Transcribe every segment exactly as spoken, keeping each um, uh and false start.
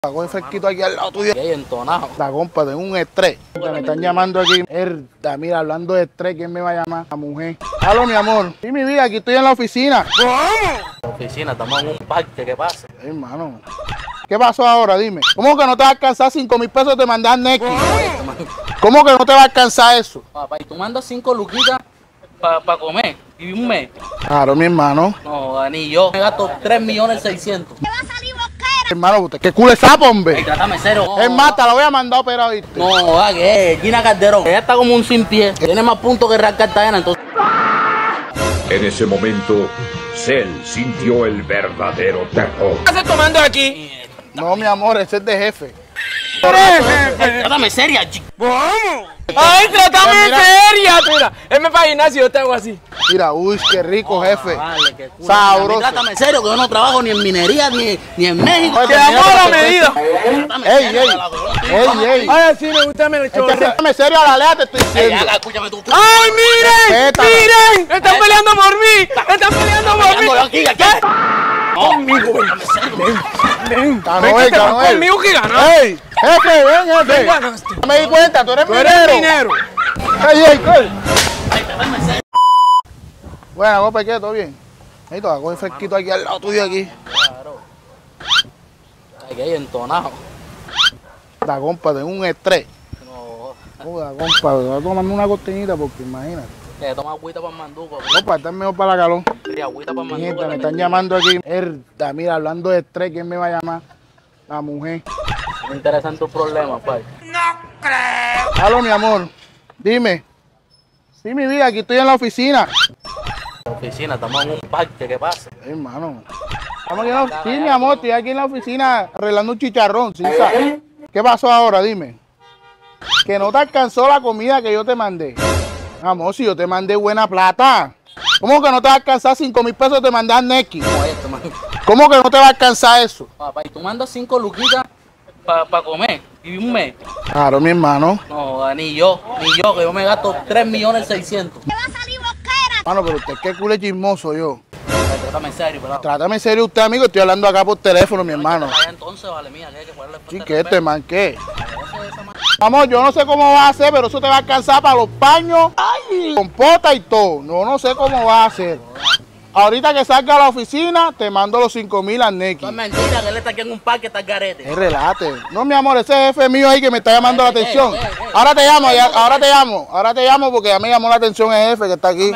Con el fresquito aquí al lado tuyo. ¿Qué entonado? La compa, tengo un estrés. Me están llamando aquí. Herda, mira, hablando de estrés, ¿quién me va a llamar? La mujer. Aló, mi amor. Sí, mi vida, aquí estoy en la oficina. ¿Cómo? La oficina, estamos en un parque, ¿qué pasa? Hey, hermano. ¿Qué pasó ahora? Dime. ¿Cómo que no te va a alcanzar cinco mil pesos de mandar Neki? ¿Cómo que no te va a alcanzar eso? Papá, y tú mandas cinco luquitas para pa comer y un mes. Claro, mi hermano. No, ni yo. Me gasto tres millones seiscientos. Hermano, usted qué culo es sapo, hombre. Ey, trátame cero. No, es más, te la voy a mandar a operar, ¿viste? No, ¿a qué? Gina Calderón. Ella está como un sin pie. Tiene más puntos que Real Cartagena, entonces. En ese momento, Cell sintió el verdadero terror. ¿Qué estás tomando aquí? No, mi amor, ese es de jefe. Ey, trátame seria, chico. ¿Cómo? ¡Ay, trátame Eh, en mira. seria! Mira, él me va a gimnasio y yo te hago así. Mira, uy, qué rico, jefe. Vale, qué culo. Sabroso. Trátame serio, que yo no trabajo ni en minería ni, ni en México. Oye, ¡Te mira amo que la te medida! Trátame Ey, serio, ey. que la color estoy Ey, baja. ey. Ay, sí, me gusta, me lo Es que chorro. me serio a la lea, te estoy Ey, diciendo. haga, escúchame tú. ¡Ay, miren! Respétala. ¡Miren! ¡Están peleando por mí! ¡Están peleando por mí! Peleando aquí, aquí. No, Conmigo, ven. trátame serio. Ven, Canoel, ven que te vas Canoel. conmigo que ganas. ¡Ey! ¡Jefe, ven, jefe! Ven, ganaste. No me di cuenta, tú eres Tú eres minero. minero. ¡Ey, ey, coy! Ey, trátame serio. Bueno, compa, ¿qué? ¿Todo bien? Ahí todo, con el fresquito aquí al lado tuyo aquí. Claro. Ay, qué entonado. La compa, tengo un estrés. No, Joda, compa, voy a tomarme una costeñita porque imagínate. que toma agüita para el manduco. Compa, está mejor para la calor. Sí, agüita para el Mi manduco. gente, me están llamando aquí. Herda, mira, hablando de estrés, ¿quién me va a llamar? La mujer. Me interesan tus problemas, pai. Aló, mi amor. Dime. Sí, mi vida, aquí estoy en la oficina. La oficina, estamos en un parque, ¿qué pasa? Hey, hermano. Estamos aquí en la... Sí, mi amor, estoy aquí en la oficina arreglando un chicharrón, ¿sí sabes? ¿Qué pasó ahora? Dime. Que no te alcanzó la comida que yo te mandé. Amor, si yo te mandé buena plata. ¿Cómo que no te va a alcanzar cinco mil pesos de mandar Neki? ¿Cómo es esto, man? ¿Cómo que no te va a alcanzar eso? Papá, y tú mandas cinco luquitas para pa comer y un mes. Claro, mi hermano. No, ni yo, ni yo, que yo me gasto tres millones seiscientos. Mano, pero usted qué culo es chismoso yo. Ay, trátame en serio, pelado. Trátame en serio usted, amigo. Estoy hablando acá por teléfono, mi hermano. Vaya entonces, vale, mía, que hay que ponerle Sí, falta que de este respeto. man, ¿qué? Ese- esa man- Amor, yo no sé cómo va a hacer, pero eso te va a alcanzar para los paños, compota y todo. No, no sé cómo va a hacer. Ahorita que salga a la oficina, te mando los cinco mil a Neki. No es mentira, que él está aquí en un parque, está el garete. Es relate. No, mi amor, ese jefe mío ahí que me está llamando la Eh, eh, atención. eh, eh. Ahora te llamo, ya- ahora te llamo, ahora te llamo porque ya me llamó la atención el jefe que está aquí.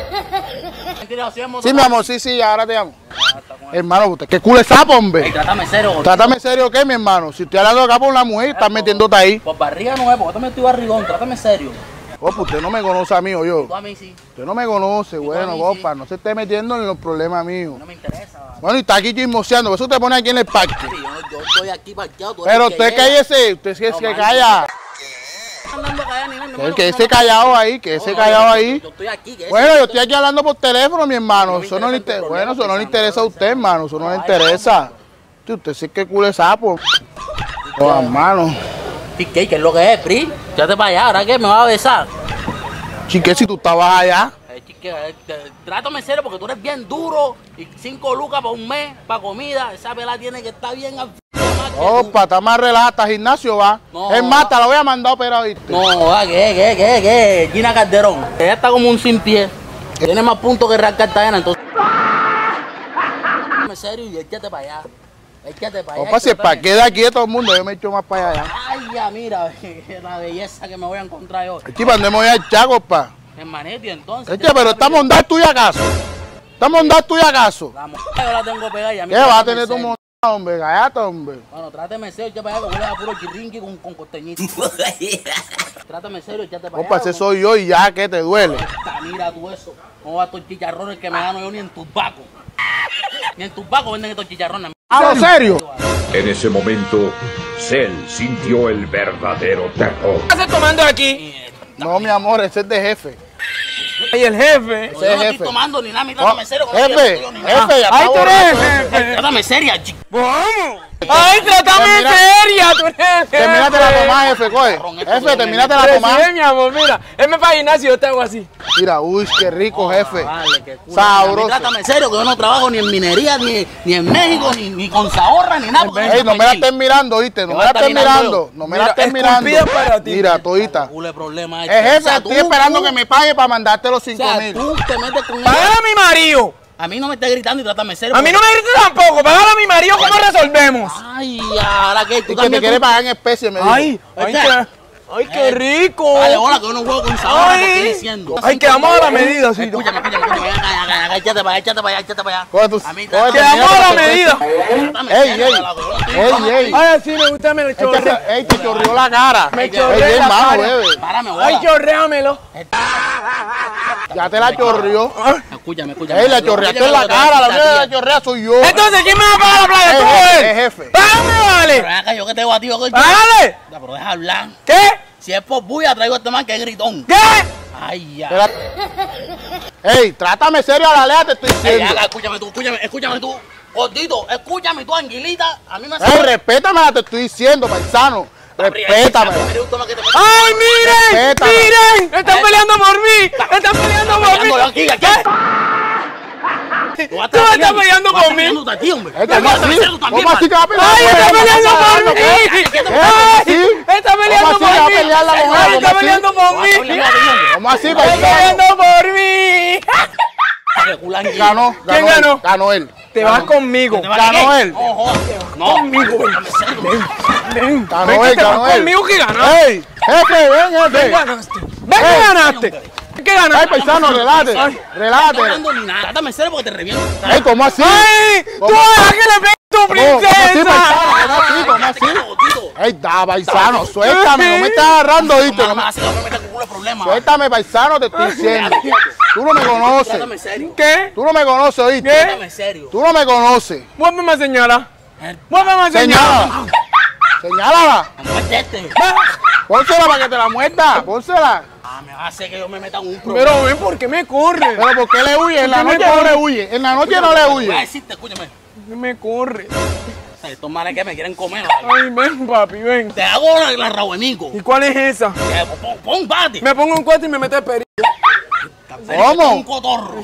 Mentira, si es Sí, mi amor, sí, sí, ahora te llamo. Ah, está con él. Hermano, usted qué culo es sapo, Ey, hombre. trátame serio. Trátame serio, ¿qué, mi hermano? Si estoy hablando acá por una mujer, estás metiéndote ahí. Por barriga no es, porque yo también estoy barrigón, trátame serio. Opa, usted no me conoce a mí o yo. Tú a mí sí, Usted no me conoce, a mí bueno, sí. compa, no se esté metiendo en los problemas míos. no me interesa. vale. Bueno, y está aquí chismoseando, por eso te pone aquí en el parque. Papi, Yo, yo estoy aquí parqueado. tú eres Pero el que usted llega. cállese, usted sí es No, que man, calla. No andando callado ni nada, mi El hermano, que no, ese no, callado ahí, que no, ese no, callado yo- ahí. Yo estoy aquí. que Bueno, ese- yo estoy aquí hablando por teléfono, mi hermano. No me Eso no le interesa inter- tu Bueno, eso no problema, le interesa a usted, hermano. Eso no le Ay, interesa. Sí, usted sí que culo es sapo. Oh, hermano. ¿Y ¿Qué, ¿Qué es lo que es, Pri? Quédate para allá, ¿ahora qué? ¿Me vas a besar? Chique, si tú estabas allá. Eh, chique, eh, te- trátame en serio porque tú eres bien duro y cinco lucas para un mes, para comida. Esa vela tiene que estar bien al más que tú. Opa, está más relata, gimnasio va. No. Es más, te la voy a mandar a operar, ¿viste? No, ah, ¿qué, qué, qué, qué? Gina Calderón. Ella está como un sin pie. Tiene más puntos que Real Cartagena, entonces. Trátame en serio y échate para allá. Échate para allá. Opa, si es trátame. para queda aquí todo el mundo, yo me echo más para allá. Ay, ya, mira, la belleza que me voy a encontrar hoy. Chipa, andemos ya al chaco, pa. Hermanito, y entonces. Eche, pero esta mondad es tuya acaso. Esta mondad es tuya acaso. La mujer yo la tengo pegada y a mí. ¿Qué va a trátame tener en tu serio. mondad, hombre? Cállate, hombre. Bueno, trátame en serio, échate para allá, que huele a puro chirrinqui con, con costeñito. Trátame en serio, échate para allá. Opa, ese soy yo y ya, que te duele. Esta, mira tú eso. No va a estos chicharrones que me gano yo ni en tus bacos. Ni en tus bacos venden estos chicharrones. ¿Hablo serio? En ese momento, Cell sintió el verdadero terror. ¿Qué estás tomando aquí? No, mi amor, ese es de jefe. Y el jefe. Yo Ese no jefe. estoy tomando ni nada, mi trátame en serio. que no Jefe, quiero tuyo ni nada. jefe, ya Ay, está tú eres borracho, jefe. Trátame seria, chico. ¿Cómo? ¡Ay, trátame en Mira. seria! tú eres el jefe. Terminate la tomada, jefe, coge. Cabrón, esto Jefe, no terminate me- la Recibe, tomada. mi amor, mira. Él me va a gimnasio y yo te hago así. Mira, uy, qué rico, jefe. Vale, qué culo. Sabroso. A mí trátame serio, que yo no trabajo ni en minería, ni, ni en México, ni, ni con Zahorra, ni nada. porque Ey, no me la aquí. estés mirando, ¿viste? No ¿Qué me va la a estar estés mirando mirando. yo? No me la Mira, estés mirando. esculpida para ti. Mira, todita. Culo de problema Eh, este. jefe, O sea, estoy tú- esperando tú- que me pague para mandarte los O cinco sea, mil. tú te metes con él. Págale a mi marido. A mí no me estés gritando y trátame serio. A mí no me grites tampoco. Págale a mi marido. ¿Cómo resolvemos? Ay, ahora que tú Y que te también. quiere tú- pagar en especie, me dijo. Ay, ay, qué, ay, qué rico. Dale, hola, que yo no juego con Zahorra, te estoy Ay, diciendo. ay, quedamos a la medida, sí. Escúchame, escúchame, escúchame. Acá, acá, acá, échate para allá, échate para allá, échate para allá. Coge tus- A mí, coge tus- Quedamos a la medida. trátame Ey, serio, ey. la verdad, yo Ey, estoy- ey. Ay, sí, me gusta, me lo Es que chorrea. se- ey, te chorreó la cara. Me Ey, chorrea ey, la hermano, cara. bebe. Párame, Ay, hola. chorréamelo. Ya te la chorreó. Escúchame, escúchame. Ey, la chorreaste en la cara. La única que la chorrea soy yo. Entonces, ¿quién me va a pagar la playa? Eh, ¿Tú o jefe, él? eh, jefe. ¡Págame, Pero vale! ven acá, yo que te batido, coño. ¡Págale! Ya, pero deja hablar. ¿Qué? Si es por bulla, traigo a este man que es gritón. ¿Qué? Ay, ya. Espera. Ey, trátame serio a la lea, te estoy Ey, diciendo. acá, escúchame tú, escúchame, escúchame tú. Gordito, escúchame tú, anguilita. A mí me Ey, respétame, te estoy diciendo, paisano. Respétame. ¡Ay, miren! Respétame. ¡Miren! ¡Están peleando por mí! ¡Están peleando por mí! Aquí, aquí. Tú estás peleando por mí. Ey, ¿cómo así? ¿Cómo así que va a pelear? ¡Ay, está peleando por mí! ¿Sí? ¡Ay! ¡Está peleando ¿Cómo por así va a mí! pelear la mujer? ¡Ay, ¿Cómo está así? peleando por mí! ¿Cómo así, ¡Está paisano? peleando por mí! Ganó, ¿Quién ganó él, ganó? Ganó él. Te vas conmigo. Ganó él. No, Conmigo, ven. Ven, Ganó ven que él, te vas ganó él. conmigo que ganaste. Ey, jefe, ven, Ven, jefe. ganaste. Ven que ganaste. Ven que Ay, ganaste. paisano, relájate. Ay. Relájate. hablando ni nada. Trátame serio porque te reviento. Ey, ¿cómo así? ¡Ay! ¡Tú ¿Cómo? dejas que le pegue tu ¿Cómo? ¿Cómo así, princesa! paisano? ¿Cómo así? ¿Cómo así? Ey, da, paisano, suéltame, no me estás agarrando, ¿viste? No No me me- hace que me meta con culo de problema. Suéltame, paisano, te estoy diciendo. Tú no me conoces. Trátame serio. ¿Qué? Tú no me conoces, ¿oíste? ¿Qué? Trátame serio. Tú no me conoces. Muéveme a señalar. Eh, Muéveme a señalar. Señálala. Señálala. Muérdete. Pónsela para que te la muerda. Pónsela. Ah, me va a hacer que yo me meta en un problema. Pero ven, ¿por qué me corre? Pero ¿por qué le huye? En la ¿Por qué noche me no le corre? huye. En la noche no le Voy a huye. decirte, escúchame. ¿Por qué me corre? O sea, estos manes que me quieren comer. ¿vale? Ay, ven, papi, ven. Te hago la, la rabuemico. ¿Y cuál es esa? Eh, Pon, pon bate. Me pongo un cuarto y me meto el perico. ¿Cómo? Un cotorro.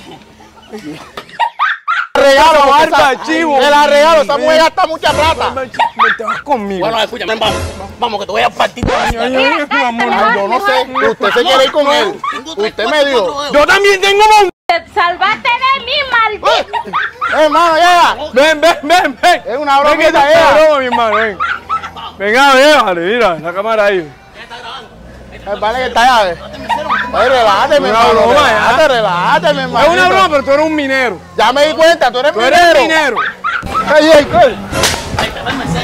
Regalo, barba, barba, chivo. Te la regalo. Esa mujer gasta mucha plata. Me te vas conmigo. Bueno, escúchame, vamos. Vamos, que te voy a partir toda la Ay, ay, ay, amor. Ay, yo no sé. Usted se quiere ir con él. Usted me dijo. Yo también tengo un... Te salvaste de mí, maldito. Eh, hermano, llega. Ven, ven, ven, ven. Es una Ven que te bromita, está ella. broma, mi hermano, ven. Venga, véale, mira, la cámara ahí. Eh, Vale que está allá. Ay, relájate, mi Una hermano. broma, Relájate, relájate, mi hermano. Es una broma, pero tú eres un minero. Ya me di cuenta, tú eres Tú eres minero. minero. Ey, ey, ey. Ay, trátame serio.